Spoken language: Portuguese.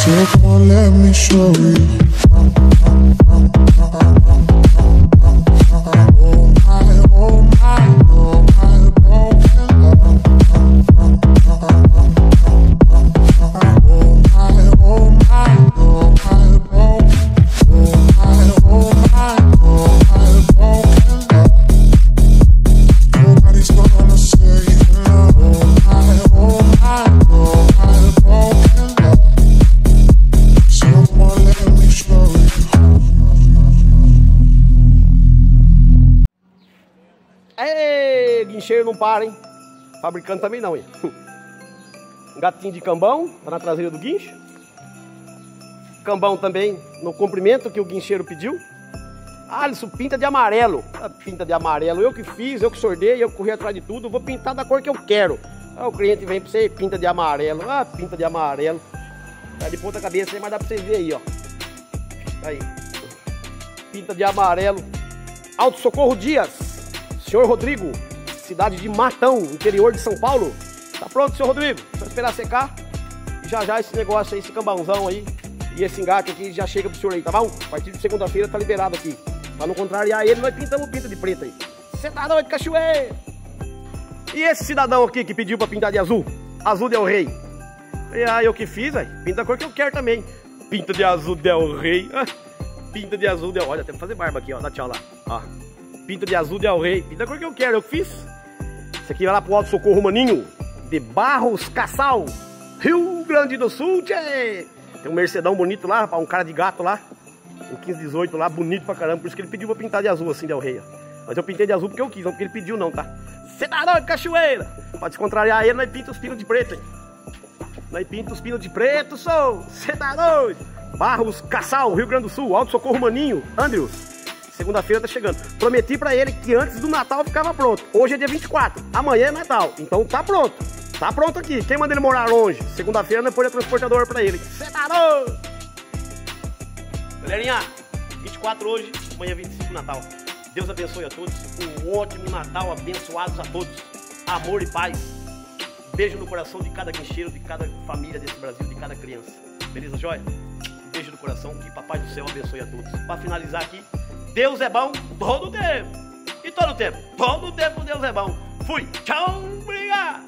So come on, let me show you. Ei, guincheiro não para, hein? Fabricando também não, hein? Gatinho de cambão, tá na traseira do guincho. Cambão também, no comprimento que o guincheiro pediu. Alisson, pinta de amarelo. Pinta de amarelo, eu que fiz, eu que sordei, eu que corri atrás de tudo. Vou pintar da cor que eu quero. Aí o cliente vem pra você, pinta de amarelo. Ah, pinta de amarelo. Tá de ponta cabeça aí, mas dá pra vocês verem aí, ó. Aí. Pinta de amarelo. Auto Socorro Dias. Senhor Rodrigo, cidade de Matão, interior de São Paulo. Tá pronto, senhor Rodrigo? Só esperar secar. E já esse negócio aí, esse cambãozão aí e esse engate aqui já chega pro senhor aí, tá bom? A partir de segunda-feira tá liberado aqui. Pra não contrariar ele, nós pintamos pinta de preto aí. Você tá doido, cachoeira? E esse cidadão aqui que pediu pra pintar de azul? Azul Del Rey. E aí eu que fiz, aí. Pinta a cor que eu quero também. Pinta de azul Del Rey. Pinta de azul Del... Olha, tem que fazer barba aqui, ó. Dá tchau lá. Ó. Pinta de azul Del Rey. Pinta a cor que eu quero, eu que fiz. Esse aqui vai lá pro Auto Socorro Maninho, de Barros Cassal, Rio Grande do Sul, tchê. Tem um Mercedão bonito lá, rapaz, um cara de gato lá. Um 1518 lá, bonito pra caramba. Por isso que ele pediu pra pintar de azul assim, Del Rey, ó. Mas eu pintei de azul porque eu quis, não porque ele pediu não, tá? Cê tá doido, cachoeira? Pra descontrariar ele, nós pinta os pinos de preto, hein? Nós pinta os pinos de preto, sou. Cê tá doido? Barros Cassal, Rio Grande do Sul, Auto Socorro Maninho, Andrews. Segunda-feira tá chegando. Prometi pra ele que antes do Natal ficava pronto. Hoje é dia 24, amanhã é Natal. Então tá pronto. Tá pronto aqui. Quem manda ele morar longe? Segunda-feira nós põe a transportadora pra ele. Cê tá doido? Galerinha, 24 hoje, amanhã 25 Natal. Deus abençoe a todos. Um ótimo Natal, abençoados a todos. Amor e paz. Beijo no coração de cada guincheiro, de cada família desse Brasil, de cada criança. Beleza, joia? Um beijo no coração, que Papai do Céu abençoe a todos. Pra finalizar aqui, Deus é bom todo tempo. E todo tempo Deus é bom. Fui. Tchau, obrigado.